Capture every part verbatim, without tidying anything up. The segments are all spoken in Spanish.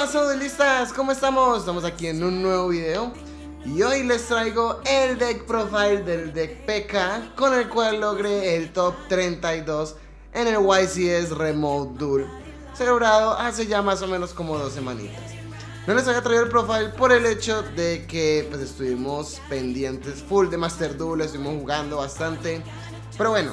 Hola duelistas, ¿cómo estamos? Estamos aquí en un nuevo video y hoy les traigo el deck profile del deck P K, con el cual logré el top treinta y dos en el Y C S Remote Duel, celebrado hace ya más o menos como dos semanitas. No les había traído el profile por el hecho de que pues estuvimos pendientes full de Master Duel, estuvimos jugando bastante, pero bueno,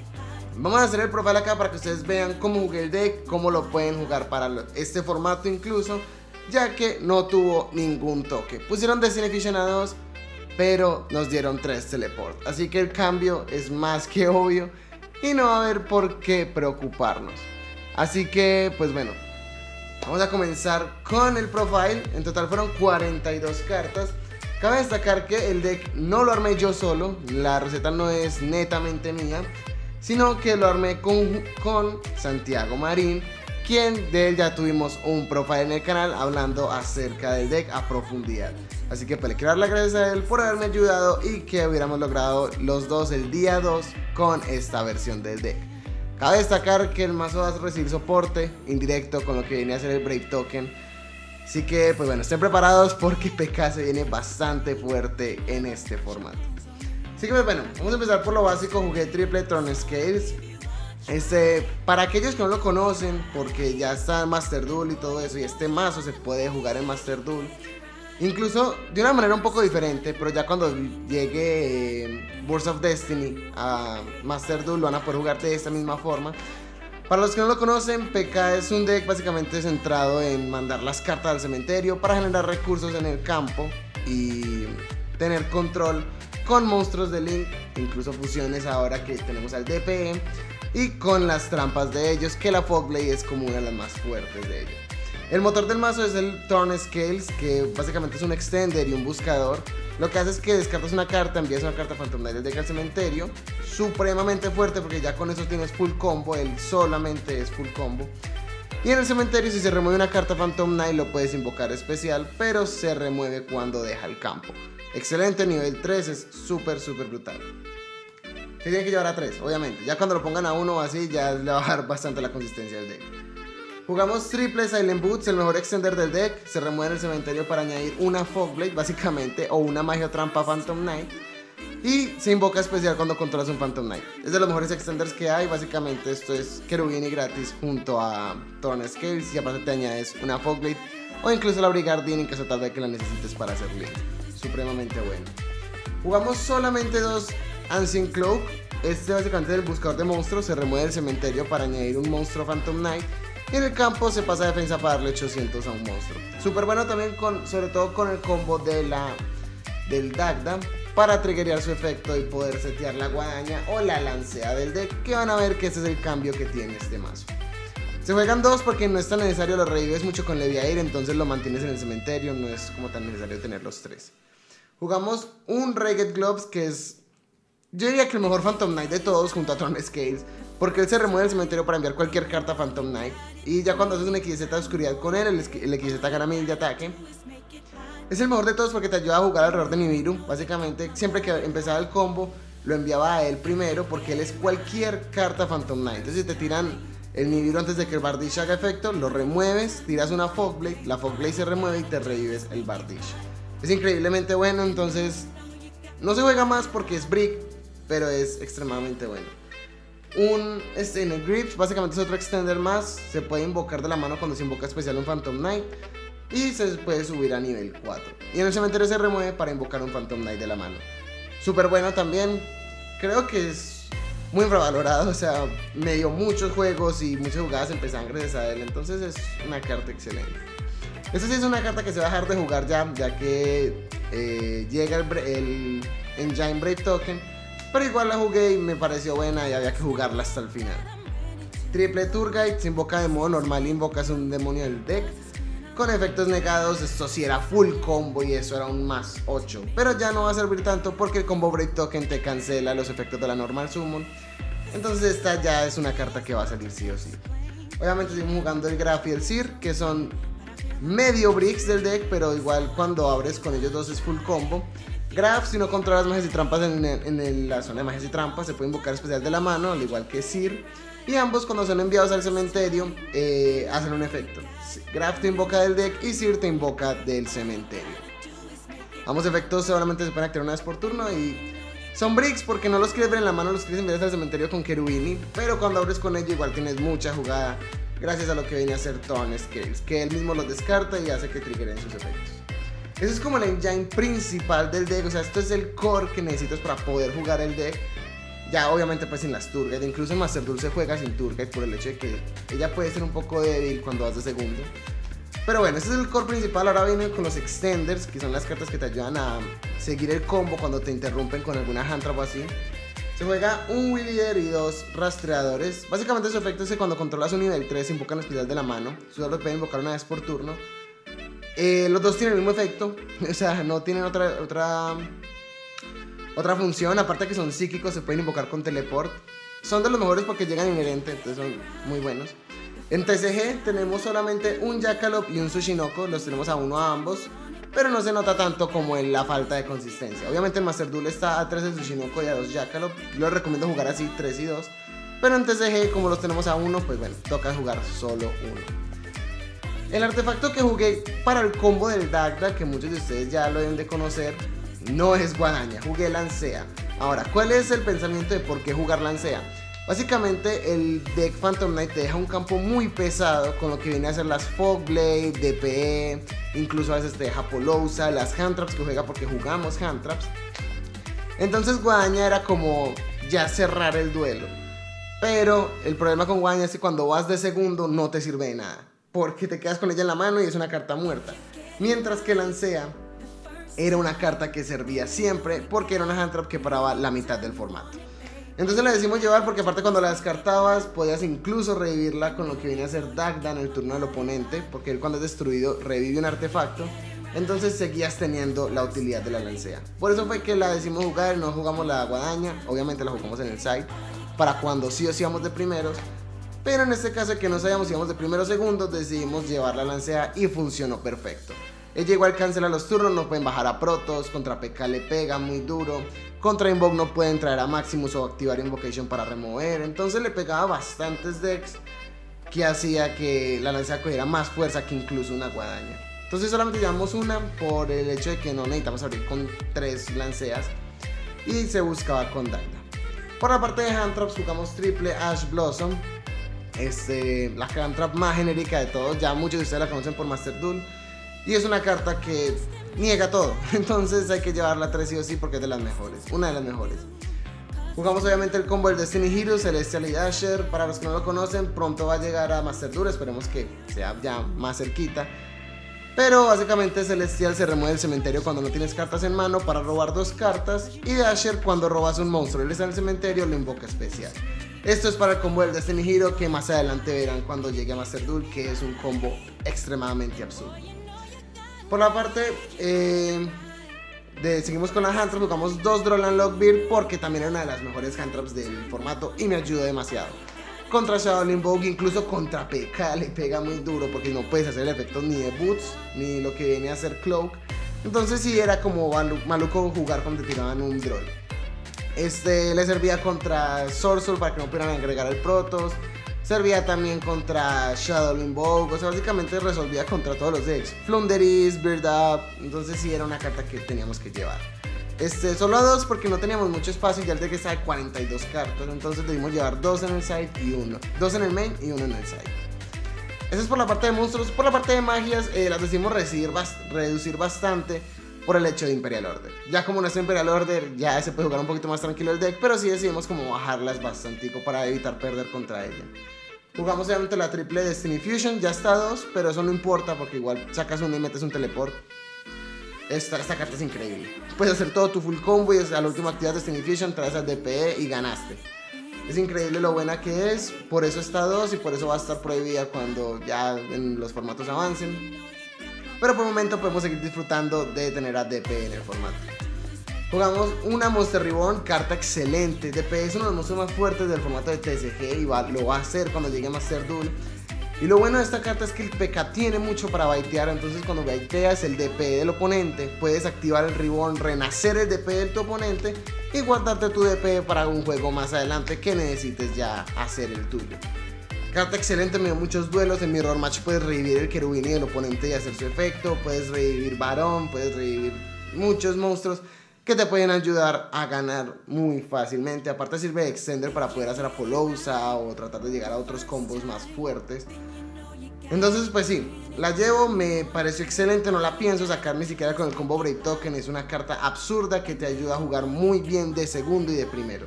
vamos a hacer el profile acá para que ustedes vean cómo jugué el deck, cómo lo pueden jugar para este formato incluso, ya que no tuvo ningún toque. Pusieron Destiny aficionados, pero nos dieron tres teleport, así que el cambio es más que obvio y no va a haber por qué preocuparnos. Así que pues bueno, vamos a comenzar con el profile. En total fueron cuarenta y dos cartas. Cabe destacar que el deck no lo armé yo solo, la receta no es netamente mía, sino que lo armé con, con Santiago Marín, quien de él ya tuvimos un profile en el canal hablando acerca del deck a profundidad. Así que pues le quiero dar las gracias a él por haberme ayudado y que hubiéramos logrado los dos el día dos con esta versión del deck. Cabe destacar que el mazo va a recibir soporte indirecto con lo que viene a ser el Brave Token. Así que pues bueno, estén preparados porque P K se viene bastante fuerte en este formato. Así que pues bueno, vamos a empezar por lo básico. Jugué triple Throne Scales. Este, para aquellos que no lo conocen, porque ya está en Master Duel y todo eso, y este mazo se puede jugar en Master Duel, incluso de una manera un poco diferente, pero ya cuando llegue eh, Burst of Destiny a Master Duel lo van a poder jugar de esta misma forma. Para los que no lo conocen, P K es un deck básicamente centrado en mandar las cartas al cementerio para generar recursos en el campo y tener control con monstruos de Link, incluso fusiones ahora que tenemos al D P M, y con las trampas de ellos, que la Fogblade es como una de las más fuertes de ellos. El motor del mazo es el Throne Scales, que básicamente es un extender y un buscador. Lo que hace es que descartas una carta, envías una carta Phantom Knight del deck al cementerio, supremamente fuerte porque ya con eso tienes full combo, él solamente es full combo. Y en el cementerio, si se remueve una carta Phantom Knight, lo puedes invocar especial, pero se remueve cuando deja el campo. Excelente, nivel tres, es súper súper brutal. Se tiene que llevar a tres, obviamente. Ya cuando lo pongan a uno o así, ya le va a bajar bastante la consistencia del deck. Jugamos triple Silent Boots, el mejor extender del deck. Se remueve en el cementerio para añadir una Fogblade, básicamente, o una magia trampa Phantom Knight. Y se invoca especial cuando controlas un Phantom Knight. Es de los mejores extenders que hay. Básicamente esto es Cherubini gratis junto a Throne Scales, y aparte te añades una Fogblade o incluso la Brigandine en caso tal de que la necesites para hacer link. Supremamente bueno. Jugamos solamente dos Ancient Cloak. Este básicamente es el buscador de monstruos. Se remueve del cementerio para añadir un monstruo Phantom Knight, y en el campo se pasa a defensa para darle ochocientos a un monstruo. Súper bueno también, con, sobre todo con el combo de la, del Dagda, para triggerear su efecto y poder setear la guadaña o la lancea del deck, que van a ver que ese es el cambio que tiene este mazo. Se juegan dos porque no es tan necesario, lo revives mucho con Leviair, entonces lo mantienes en el cementerio, no es como tan necesario tener los tres. Jugamos un Ragged Gloves, que es, yo diría que el mejor Phantom Knight de todos junto a Throne Scales, porque él se remueve del cementerio para enviar cualquier carta Phantom Knight, y ya cuando haces un X Z de oscuridad con él, el, el X Z gana mil de ataque. Es el mejor de todos porque te ayuda a jugar alrededor de Nibiru. Básicamente siempre que empezaba el combo lo enviaba a él primero, porque él es cualquier carta Phantom Knight. Entonces si te tiran el Nibiru antes de que el Bardish haga efecto, lo remueves, tiras una Fogblade, la Fogblade se remueve y te revives el Bardish. Es increíblemente bueno, entonces no se juega más porque es Brick, pero es extremadamente bueno. Un Stained Grips, básicamente es otro extender más. Se puede invocar de la mano cuando se invoca especial un Phantom Knight, y se puede subir a nivel cuatro. Y en el cementerio se remueve para invocar un Phantom Knight de la mano. Súper bueno también. Creo que es muy infravalorado, o sea, me dio muchos juegos y muchas jugadas empezaban gracias a él. Entonces es una carta excelente. Esta sí es una carta que se va a dejar de jugar ya, ya que eh, llega el, el Engine Brave Token, pero igual la jugué y me pareció buena y había que jugarla hasta el final. Triple Tour Guide, se invoca de modo normal, invocas un demonio del deck con efectos negados. Esto sí era full combo y eso era un más ocho, pero ya no va a servir tanto porque el combo Brave Token te cancela los efectos de la normal summon. Entonces esta ya es una carta que va a salir sí o sí. Obviamente seguimos jugando el Graf y el Sir, que son medio bricks del deck, pero igual cuando abres con ellos dos es full combo. Graf, si no controlas magias y trampas en, en, en la zona de magias y trampas, se puede invocar especial de la mano, al igual que Sir. y ambos cuando son enviados al cementerio eh, hacen un efecto. Graf te invoca del deck y Seer te invoca del cementerio. Ambos efectos solamente se pueden activar una vez por turno y son bricks porque no los quieres ver en la mano, los quieres enviar al cementerio con Cherubini, pero cuando abres con ella igual tienes mucha jugada gracias a lo que viene a hacer Thorn Scales, que él mismo los descarta y hace que triggeren sus efectos. Eso es como la engine principal del deck, o sea, esto es el core que necesitas para poder jugar el deck. Ya obviamente pues sin las Tourguide, incluso en Master Duel se juega sin Tourguide por el hecho de que ella puede ser un poco débil cuando vas de segundo. Pero bueno, este es el core principal. Ahora vienen con los extenders, que son las cartas que te ayudan a seguir el combo cuando te interrumpen con alguna hand trap o así. Se juega un Will Eater y dos rastreadores. Básicamente su efecto es que cuando controlas un nivel tres invocan la espiral de la mano. Solo pueden invocar una vez por turno. Eh, los dos tienen el mismo efecto, o sea, no tienen otra, otra, otra función. Aparte que son psíquicos, se pueden invocar con teleport. Son de los mejores porque llegan inherente, entonces son muy buenos. En T C G tenemos solamente un Jackalope y un Tsushinoko, los tenemos a uno a ambos, pero no se nota tanto como en la falta de consistencia. Obviamente en Master Duel está a tres de Tsushinoko y a dos Jackalope. Yo les recomiendo jugar así, tres y dos. Pero en T C G, como los tenemos a uno, pues bueno, toca jugar solo uno. El artefacto que jugué para el combo del Dagda, que muchos de ustedes ya lo deben de conocer, no es Guadaña, jugué Lancea. Ahora, ¿cuál es el pensamiento de por qué jugar Lancea? Básicamente el deck Phantom Knight te deja un campo muy pesado con lo que viene a ser las Fog Blade, D P E, incluso a veces te deja Polosa, las hand traps que juega porque jugamos hand traps. Entonces Guadaña era como ya cerrar el duelo. Pero el problema con Guadaña es que cuando vas de segundo no te sirve de nada, porque te quedas con ella en la mano y es una carta muerta. Mientras que Lancea era una carta que servía siempre porque era una hand trap que paraba la mitad del formato. Entonces la decimos llevar porque aparte cuando la descartabas podías incluso revivirla con lo que viene a ser Dagda en el turno del oponente, porque él cuando es destruido revive un artefacto. Entonces seguías teniendo la utilidad de la Lancea. Por eso fue que la decimos jugar, no jugamos la Guadaña, obviamente la jugamos en el side para cuando sí o sí íbamos de primeros. Pero en este caso que no sabíamos si íbamos de primeros o segundos, decidimos llevar la Lancea y funcionó perfecto. Ella igual cancela los turnos, no pueden bajar a Protoss, contra P K le pega muy duro, contra Invoke no pueden traer a Maximus o activar Invocation para remover, entonces le pegaba bastantes decks que hacía que la Lancea cogiera más fuerza que incluso una Guadaña. Entonces solamente llevamos una por el hecho de que no necesitamos abrir con tres Lanceas y se buscaba con Dagda. Por la parte de hand traps jugamos triple Ash Blossom, este, la hand trap más genérica de todos, ya muchos de ustedes la conocen por Master Duel. Y es una carta que niega todo, entonces hay que llevarla tres sí o sí porque es de las mejores, una de las mejores. Jugamos obviamente el combo del Destiny Heroes, Celestial y Dasher. Para los que no lo conocen, pronto va a llegar a Master Duel, esperemos que sea ya más cerquita. Pero básicamente Celestial se remueve del cementerio cuando no tienes cartas en mano para robar dos cartas, y Dasher cuando robas un monstruo y él está en el cementerio lo invoca especial. Esto es para el combo del Destiny Hero que más adelante verán cuando llegue a Master Duel, que es un combo extremadamente absurdo. Por la parte eh, de seguimos con las hand traps, jugamos dos Drolan Lockbeard porque también era una de las mejores hand traps del formato y me ayudó demasiado. Contra Shadow Invoke, incluso contra P K le pega muy duro porque no puedes hacer el efecto ni de Boots ni lo que viene a hacer Cloak. Entonces sí era como maluco jugar cuando te tiraban un Droll. Este le servía contra Sorcerer para que no pudieran agregar el Protoss. Servía también contra Shadow Invoke, o sea, básicamente resolvía contra todos los decks. Flunderis, Bird Up, entonces sí era una carta que teníamos que llevar. Este, solo a dos porque no teníamos mucho espacio y ya el deck está de cuarenta y dos cartas, entonces debimos llevar dos en el side y uno. Dos en el main y uno en el side. Eso es por la parte de monstruos. Por la parte de magias, eh, las decidimos reducir, bast reducir bastante por el hecho de Imperial Order. Ya como no es Imperial Order, ya se puede jugar un poquito más tranquilo el deck, pero sí decidimos como bajarlas bastantico para evitar perder contra ella. Jugamos obviamente la triple Destiny Fusion, ya está a dos, pero eso no importa porque igual sacas una y metes un teleport. Esta, esta carta es increíble. Puedes hacer todo tu full combo y a la última actividad Destiny Fusion traes al D P E y ganaste. Es increíble lo buena que es, por eso está a dos y por eso va a estar prohibida cuando ya en los formatos avancen. Pero por el momento podemos seguir disfrutando de tener a D P E en el formato. Jugamos una Monster Reborn, carta excelente. D P E es uno de los monstruos más fuertes del formato de T C G y va, lo va a hacer cuando llegue a Master Duel. Y lo bueno de esta carta es que el P K tiene mucho para baitear, entonces cuando baiteas el D P E del oponente, puedes activar el Reborn, renacer el D P E de tu oponente y guardarte tu D P para un juego más adelante que necesites ya hacer el tuyo. Carta excelente, me dio muchos duelos. En Mirror Match puedes revivir el querubini del oponente y hacer su efecto, puedes revivir varón, puedes revivir muchos monstruos que te pueden ayudar a ganar muy fácilmente. Aparte sirve de extender para poder hacer Apollousa o tratar de llegar a otros combos más fuertes. Entonces pues sí, la llevo, me pareció excelente, no la pienso sacar ni siquiera con el combo Break Token. Es una carta absurda que te ayuda a jugar muy bien de segundo y de primero.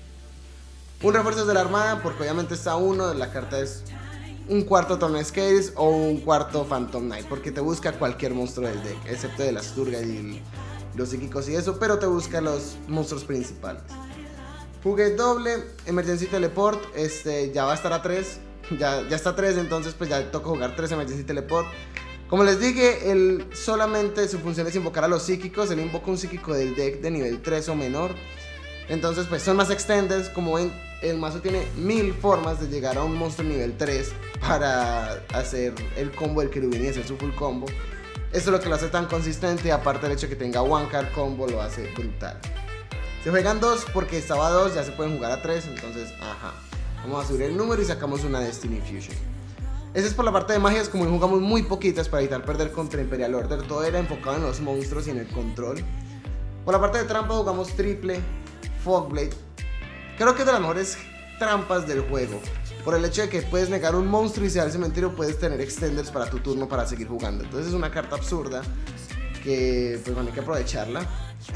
Un refuerzo de la armada, porque obviamente está uno, la carta es un cuarto Torn Scales o un cuarto Phantom Knight, porque te busca cualquier monstruo del deck, excepto de las Turgas y los psíquicos y eso, pero te busca los monstruos principales. Jugué doble, Emergency Teleport, este, ya va a estar a tres, ya, ya está a tres, entonces pues ya toca jugar tres Emergency Teleport. Como les dije, él solamente su función es invocar a los psíquicos, él invoca un psíquico del deck de nivel tres o menor. Entonces pues son más extenders, como ven el mazo tiene mil formas de llegar a un monstruo nivel tres para hacer el combo del querubini y hacer su full combo. Esto es lo que lo hace tan consistente, aparte del hecho de que tenga one card combo lo hace brutal. Se juegan dos porque estaba a dos, ya se pueden jugar a tres, entonces ajá. Vamos a subir el número y sacamos una Destiny Fusion. Esa es por la parte de magias, como jugamos muy poquitas para evitar perder contra Imperial Order, todo era enfocado en los monstruos y en el control. Por la parte de trampa jugamos triple Fogblade. Creo que es de las mejores trampas del juego, por el hecho de que puedes negar un monstruo y si al cementerio puedes tener extenders para tu turno para seguir jugando. Entonces es una carta absurda que pues bueno, hay que aprovecharla.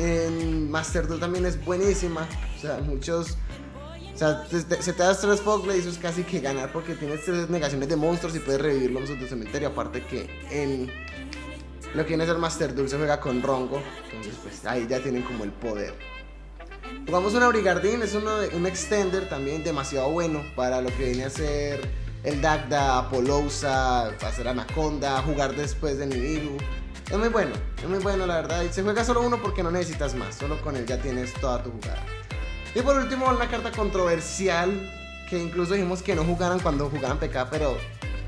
En Master Duel también es buenísima, o sea, muchos... O sea, te, te, se te das tres Fogblade, eso es casi que ganar porque tienes tres negaciones de monstruos y puedes revivirlos en tu cementerio. Aparte que en lo que viene a ser Master Duel se juega con Rongo, entonces pues ahí ya tienen como el poder. Jugamos una Brigardine, es uno de, un extender también demasiado bueno para lo que viene a ser el Dagda, Apollousa, hacer Anaconda, jugar después de Nibiru. Es muy bueno, es muy bueno la verdad. Y se juega solo uno porque no necesitas más, solo con él ya tienes toda tu jugada. Y por último una carta controversial que incluso dijimos que no jugaran cuando jugaran P K, pero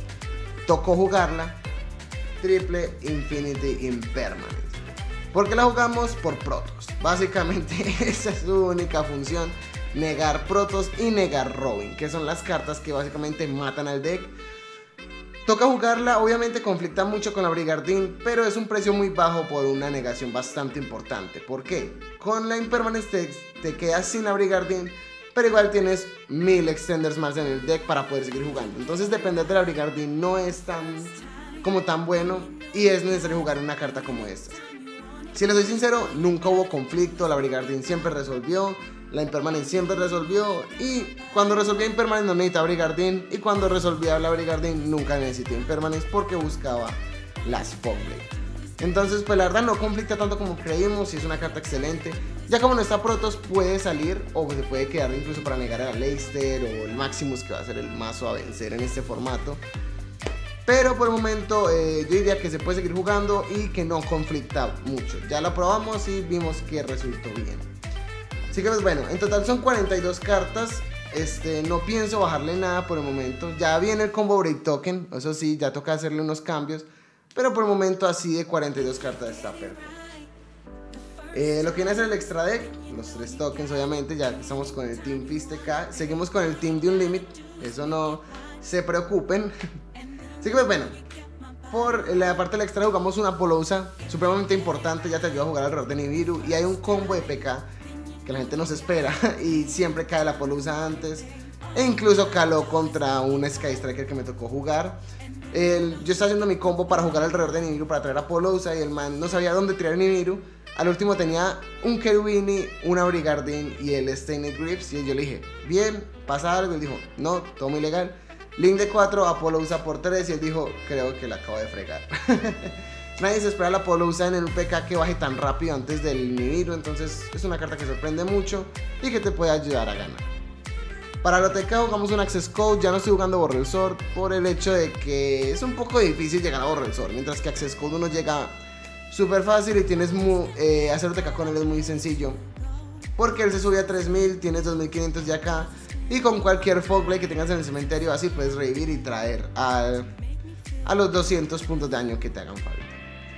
tocó jugarla. Triple Infinity Impermanence. ¿Por qué la jugamos? Por Protoss. Básicamente esa es su única función, negar Protoss y negar Robin, que son las cartas que básicamente matan al deck. Toca jugarla, obviamente conflicta mucho con la Brigardine, pero es un precio muy bajo por una negación bastante importante. ¿Por qué? Con la Impermanence te, te quedas sin la Brigardine, pero igual tienes mil extenders más en el deck para poder seguir jugando. Entonces depender de la Brigardine no es tan como tan bueno y es necesario jugar una carta como esta. Si les soy sincero, nunca hubo conflicto, la Brigardine siempre resolvió, la Impermanence siempre resolvió, y cuando resolvía Impermanence no necesitaba Brigardine, y cuando resolvía la Brigardine nunca necesité Impermanence porque buscaba las Fogblade. Entonces pues la verdad no conflicta tanto como creímos y es una carta excelente. Ya como no está Protoss puede salir o se puede quedar incluso para negar a Leicester o el Maximus, que va a ser el mazo a vencer en este formato. Pero por el momento eh, yo diría que se puede seguir jugando y que no conflicta mucho. Ya lo probamos y vimos que resultó bien. Así que pues bueno, en total son cuarenta y dos cartas. Este, no pienso bajarle nada por el momento. Ya viene el combo Break Token, eso sí, ya toca hacerle unos cambios. Pero por el momento así de cuarenta y dos cartas está perfecto. Eh, lo que viene a ser el extra deck, los tres tokens obviamente, ya estamos con el Team Fist K. Seguimos con el Team de Unlimit, eso no se preocupen. Así que pues bueno, por la parte del extra jugamos una Apollousa supremamente importante, ya te ayuda a jugar alrededor de Nibiru. Y hay un combo de P K que la gente no se espera y siempre cae la Apollousa antes. E incluso caló contra un Sky Striker que me tocó jugar. El, yo estaba haciendo mi combo para jugar alrededor de Nibiru para traer a Apollousa y el man no sabía dónde tirar Nibiru. Al último tenía un Querubini, una Brigardine y el Stained Grips. Y yo le dije, bien, pasa algo. Y él dijo, no, todo muy legal. Link de cuatro, Apollousa por tres. Y él dijo, creo que la acabo de fregar. Nadie se espera la Apollousa en el P K que baje tan rápido antes del Nibiru. Entonces es una carta que sorprende mucho y que te puede ayudar a ganar. Para la T K jugamos un Access Code. Ya no estoy jugando Borrel Sword por el hecho de que es un poco difícil llegar a Borrel Sword. Mientras que Access Code uno llega súper fácil y tienes muy, eh, hacer T K con él es muy sencillo. Porque él se sube a tres mil, tienes dos mil quinientos de acá. Y con cualquier Fogblade que tengas en el cementerio así puedes revivir y traer a, a los doscientos puntos de daño que te hagan falta.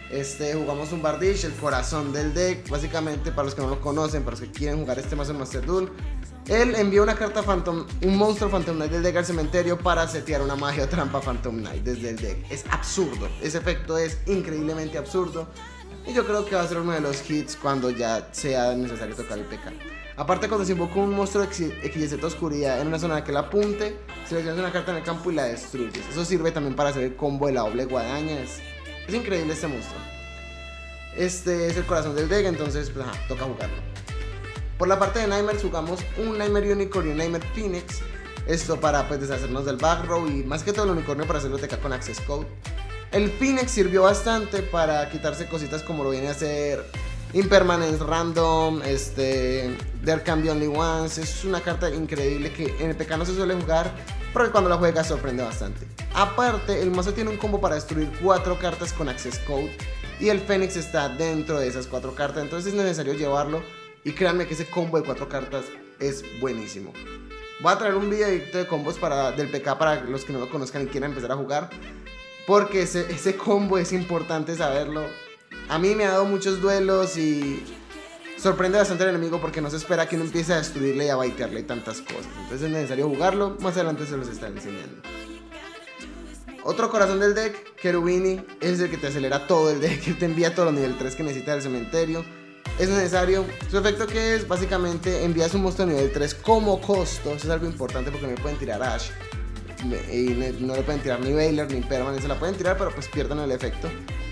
Este, jugamos un Bardiche, el corazón del deck. Básicamente, para los que no lo conocen, para los que quieren jugar este mazo en Master Duel, él envió una carta Phantom, un monstruo Phantom Knight del deck al cementerio para setear una magia o trampa Phantom Knight desde el deck. Es absurdo, ese efecto es increíblemente absurdo. Y yo creo que va a ser uno de los hits cuando ya sea necesario tocar el P K. Aparte, cuando se invoca un monstruo de X Y Z Oscuridad en una zona que la apunte, seleccionas una carta en el campo y la destruyes. Eso sirve también para hacer el combo de la doble guadaña. Es, es increíble este monstruo. Este es el corazón del deck, entonces pues, ajá, toca jugarlo. Por la parte de Nightmares jugamos un Nightmare Unicorn y un Nightmare Phoenix. Esto para pues deshacernos del back row y más que todo el unicornio para hacerlo T K con Access Code. El Phoenix sirvió bastante para quitarse cositas como lo viene a hacer Impermanence Random, este, There Can Be Only Once. Es una carta increíble que en el P K no se suele jugar, pero que cuando la juegas sorprende bastante. Aparte, el mazo tiene un combo para destruir cuatro cartas con Access Code y el Phoenix está dentro de esas cuatro cartas, entonces es necesario llevarlo. Y créanme que ese combo de cuatro cartas es buenísimo. Voy a traer un video de combos para, del P K para los que no lo conozcan y quieran empezar a jugar, porque ese, ese combo es importante saberlo. A mí me ha dado muchos duelos y sorprende bastante al enemigo porque no se espera que uno empiece a destruirle y a baitearle tantas cosas. Entonces es necesario jugarlo, más adelante se los estaré enseñando. Otro corazón del deck, Cherubini, es el que te acelera todo el deck, que te envía todo los nivel tres que necesitas del cementerio. Es necesario. Su efecto que es, básicamente envías un monstruo de nivel tres como costo. Eso es algo importante porque no le pueden tirar Ash y no le pueden tirar ni Baylor ni Permanence, se la pueden tirar pero pues pierden el efecto.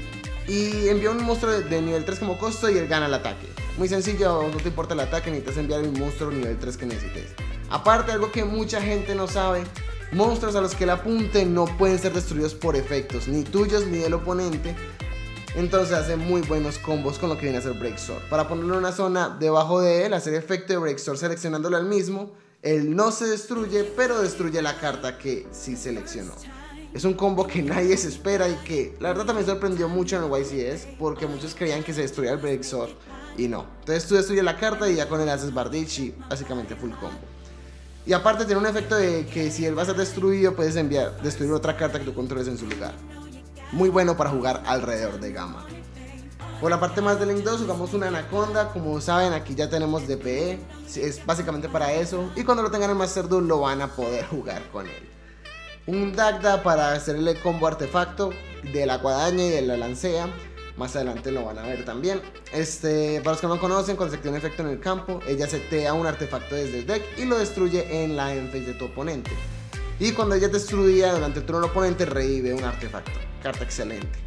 Y envía un monstruo de, de nivel tres como costo y él gana el ataque. Muy sencillo, no te importa el ataque, necesitas enviar el monstruo nivel tres que necesites. Aparte, algo que mucha gente no sabe, monstruos a los que le apunten no pueden ser destruidos por efectos, ni tuyos ni del oponente. Entonces hace muy buenos combos con lo que viene a ser Break Sword. Para ponerlo en una zona debajo de él, hacer efecto de Break Sword seleccionándolo al mismo, él no se destruye, pero destruye la carta que sí seleccionó. Es un combo que nadie se espera y que la verdad también sorprendió mucho en el Y C S, porque muchos creían que se destruía el Break Sword y no. Entonces tú destruyes la carta y ya con él haces Bardiche y básicamente full combo. Y aparte tiene un efecto de que si él va a ser destruido, puedes enviar, destruir otra carta que tú controles en su lugar. Muy bueno para jugar alrededor de gama. Por la parte más del Link dos jugamos una Anaconda. Como saben, aquí ya tenemos D P E, es básicamente para eso. Y cuando lo tengan en Master Duel lo van a poder jugar con él. Un Dagda para hacerle combo artefacto de la guadaña y de la lancea. Más adelante lo van a ver también. Este, para los que no conocen, cuando se activa un efecto en el campo, ella setea un artefacto desde el deck y lo destruye en la end phase de tu oponente. Y cuando ella es destruida durante el turno del oponente, revive un artefacto. Carta excelente.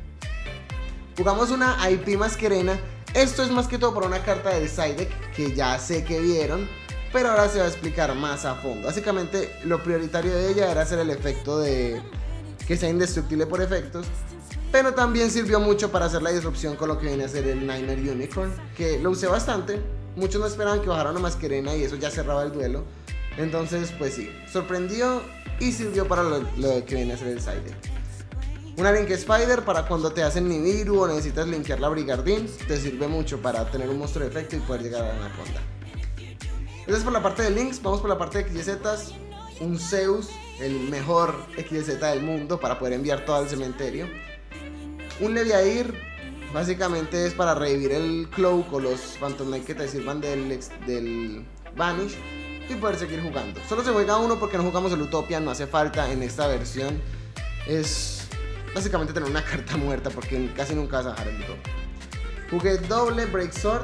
Jugamos una I P Masquerena. Esto es más que todo para una carta del side deck que ya sé que vieron, pero ahora se va a explicar más a fondo. Básicamente lo prioritario de ella era hacer el efecto de que sea indestructible por efectos, pero también sirvió mucho para hacer la disrupción con lo que viene a ser el Nightmare Unicorn, que lo usé bastante. Muchos no esperaban que bajara una Masquerena y eso ya cerraba el duelo. Entonces pues sí, sorprendió y sirvió para lo, lo que viene a ser el side deck. Una Link Spider para cuando te hacen Nibiru o necesitas linkear la Brigardine, te sirve mucho para tener un monstruo de efecto y poder llegar a la Anaconda. Esa es por la parte de Links. Vamos por la parte de X Y Zetas. Un Zeus, el mejor X Y Z del mundo para poder enviar todo al cementerio. Un Leviair, básicamente es para revivir el Cloak o los Phantom Knight que te sirvan del, del Vanish y poder seguir jugando. Solo se juega uno porque no jugamos el Utopia, no hace falta en esta versión. Es básicamente tener una carta muerta porque casi nunca vas a bajar el Utopia. Jugué doble Break Sword.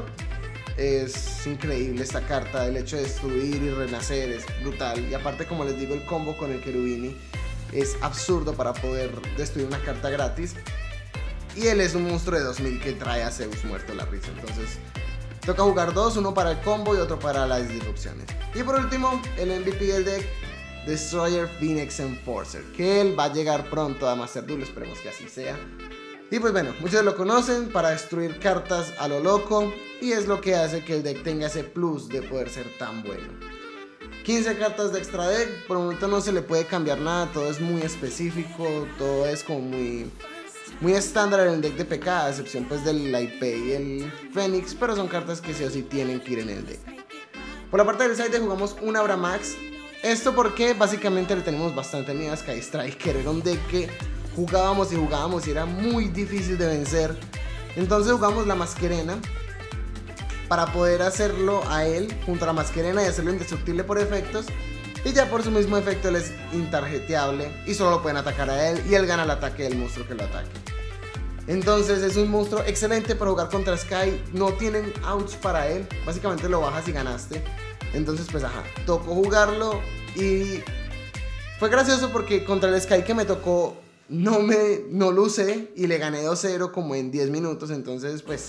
Es increíble esta carta, el hecho de destruir y renacer es brutal. Y aparte, como les digo, el combo con el Cherubini es absurdo para poder destruir una carta gratis. Y él es un monstruo de dos mil que trae a Zeus muerto la risa. Entonces toca jugar dos, uno para el combo y otro para las disrupciones. Y por último, el M V P del deck, Destroyer Phoenix Enforcer, que él va a llegar pronto a Master Duel, esperemos que así sea. Y pues bueno, muchos lo conocen para destruir cartas a lo loco, y es lo que hace que el deck tenga ese plus de poder ser tan bueno. quince cartas de extra deck, por el momento no se le puede cambiar nada, todo es muy específico, todo es como muy, muy estándar en el deck de P K, a excepción pues del I P y el Fénix, pero son cartas que sí o sí tienen que ir en el deck. Por la parte del side jugamos un Abramax. Esto porque básicamente le tenemos bastante miedo a Sky Striker, era un deck que jugábamos y jugábamos y era muy difícil de vencer. Entonces jugamos la Masquerena para poder hacerlo a él junto a la Masquerena y hacerlo indestructible por efectos. Y ya por su mismo efecto él es intarjeteable y solo lo pueden atacar a él y él gana el ataque del monstruo que lo ataque. Entonces es un monstruo excelente para jugar contra Sky, no tienen outs para él, básicamente lo bajas y ganaste. Entonces pues ajá, tocó jugarlo y fue gracioso porque contra el Sky que me tocó no, me, no lo usé y le gané dos cero como en diez minutos, entonces pues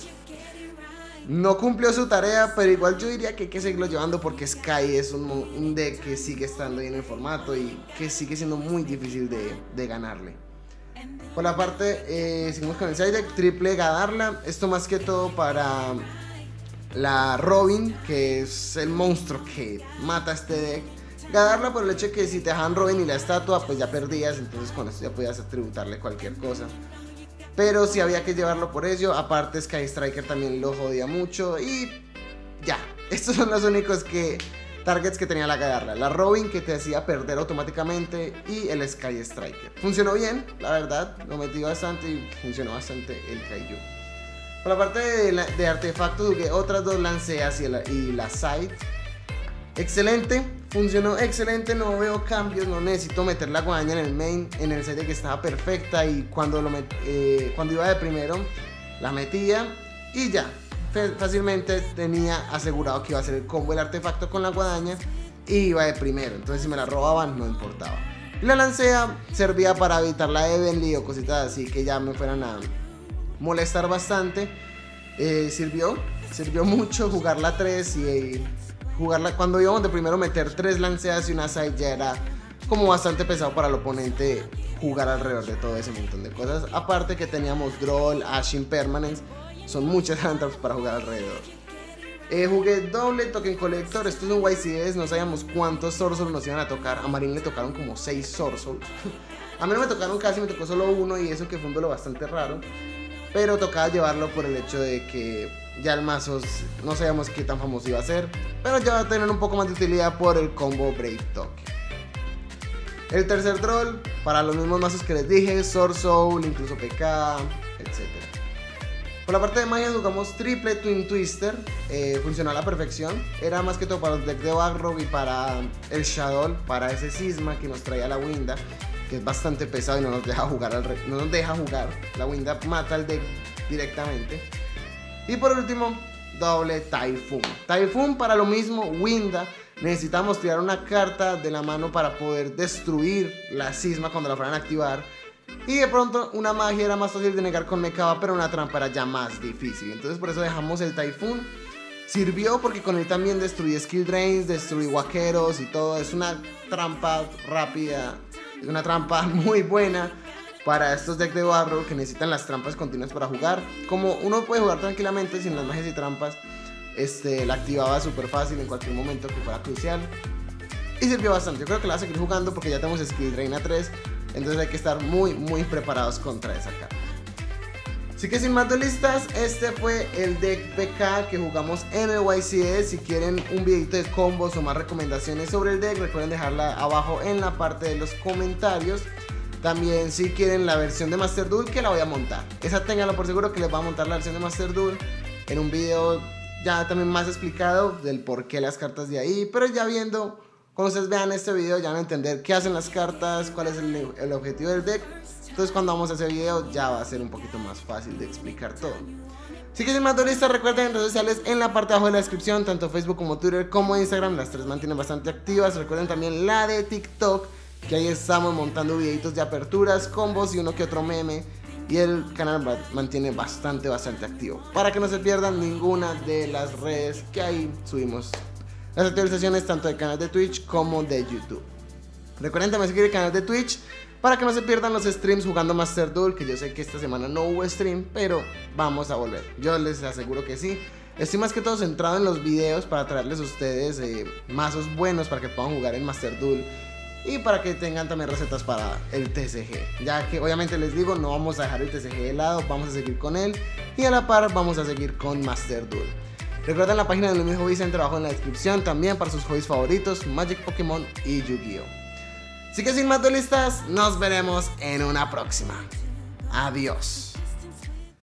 no cumplió su tarea, pero igual yo diría que hay que seguirlo llevando porque Sky es un, un deck que sigue estando ahí en el formato y que sigue siendo muy difícil de, de ganarle. Por la parte, eh, seguimos con el side deck, triple Gadarla, esto más que todo para la Robin, que es el monstruo que mata a este deck. Gadarla por el hecho de que si te dejan Robin y la estatua, pues ya perdías, entonces con esto ya podías tributarle cualquier cosa. Pero sí había que llevarlo por ello, aparte Sky Striker también lo jodía mucho y ya, estos son los únicos que, targets que tenía la Gadarla. La Robin que te hacía perder automáticamente y el Sky Striker. Funcionó bien, la verdad, lo metí bastante y funcionó bastante el Kaiju. Por la parte de, la, de artefactos jugué otras dos lanceas y la, y la Side. Excelente, funcionó excelente, no veo cambios, no necesito meter la guadaña en el main, en el set que estaba perfecta y cuando, lo met, eh, cuando iba de primero la metía y ya, fácilmente tenía asegurado que iba a hacer el combo del artefacto con la guadaña y iba de primero, entonces si me la robaban no importaba. Y la lancea servía para evitar la Evenly o cositas así que ya me fueran a molestar bastante, eh, sirvió, sirvió mucho jugar la tres y... y jugarla cuando íbamos de primero meter tres lanceas y una side ya era como bastante pesado para el oponente jugar alrededor de todo ese montón de cosas. Aparte que teníamos Droll, Ash Impermanence, son muchas handtraps para jugar alrededor. Eh, jugué doble Token Collector, esto es un Y C S, no sabíamos cuántos Sorceros nos iban a tocar, a Marín le tocaron como seis Sorceros. A mí no me tocaron casi, me tocó solo uno y eso que fue un duelo bastante raro. Pero tocaba llevarlo por el hecho de que ya el mazo no sabíamos qué tan famoso iba a ser, pero ya va a tener un poco más de utilidad por el combo Brave Token. El tercer Troll, para los mismos mazos que les dije, Sword Soul, incluso P K, etcétera. Por la parte de magia jugamos triple Twin Twister, eh, funcionó a la perfección, era más que todo para los decks de Balrog y para el Shadow, para ese Sisma que nos traía la Winda, que es bastante pesado y no nos deja jugar, al re no nos deja jugar. La Winda mata al deck directamente. Y por último, doble Typhoon. Typhoon para lo mismo, Winda. Necesitamos tirar una carta de la mano para poder destruir la Sisma cuando la fueran a activar. Y de pronto una magia era más fácil de negar con Mekaba, pero una trampa era ya más difícil. Entonces por eso dejamos el Typhoon. Sirvió porque con él también destruí skill drains, destruí vaqueros y todo. Es una trampa rápida. Es una trampa muy buena para estos decks de barro que necesitan las trampas continuas para jugar. Como uno puede jugar tranquilamente sin las magias y trampas, este, la activaba súper fácil en cualquier momento que fuera crucial. Y sirvió bastante. Yo creo que la voy a seguir jugando porque ya tenemos Skill Drain a tres. Entonces hay que estar muy muy preparados contra esa carta. Así que sin más duelistas, este fue el deck P K que jugamos en el Y C S. Si quieren un videito de combos o más recomendaciones sobre el deck, recuerden dejarla abajo en la parte de los comentarios. También si quieren la versión de Master Duel, que la voy a montar. Esa ténganlo por seguro que les va a montar la versión de Master Duel en un video ya también más explicado del por qué las cartas de ahí. Pero ya viendo, cuando ustedes vean este video ya van a entender qué hacen las cartas, cuál es el, el objetivo del deck. Entonces cuando vamos a ese video ya va a ser un poquito más fácil de explicar todo. Así que sin más duelistas, recuerden redes sociales en la parte de abajo de la descripción, tanto Facebook como Twitter como Instagram, las tres mantienen bastante activas. Recuerden también la de TikTok, que ahí estamos montando videitos de aperturas, combos y uno que otro meme. Y el canal mantiene bastante, bastante activo, para que no se pierdan ninguna de las redes que ahí subimos las actualizaciones tanto del canal de Twitch como de YouTube. Recuerden también seguir el canal de Twitch para que no se pierdan los streams jugando Master Duel, que yo sé que esta semana no hubo stream, pero vamos a volver. Yo les aseguro que sí. Estoy más que todo centrado en los videos para traerles a ustedes eh, mazos buenos para que puedan jugar en Master Duel y para que tengan también recetas para el T C G. Ya que obviamente les digo, no vamos a dejar el T C G de lado, vamos a seguir con él y a la par vamos a seguir con Master Duel. Recuerden la página de Lumis Hobby Center abajo en la descripción también para sus hobbies favoritos, Magic, Pokémon y Yu-Gi-Oh! Así que sin más duelistas, nos veremos en una próxima. Adiós.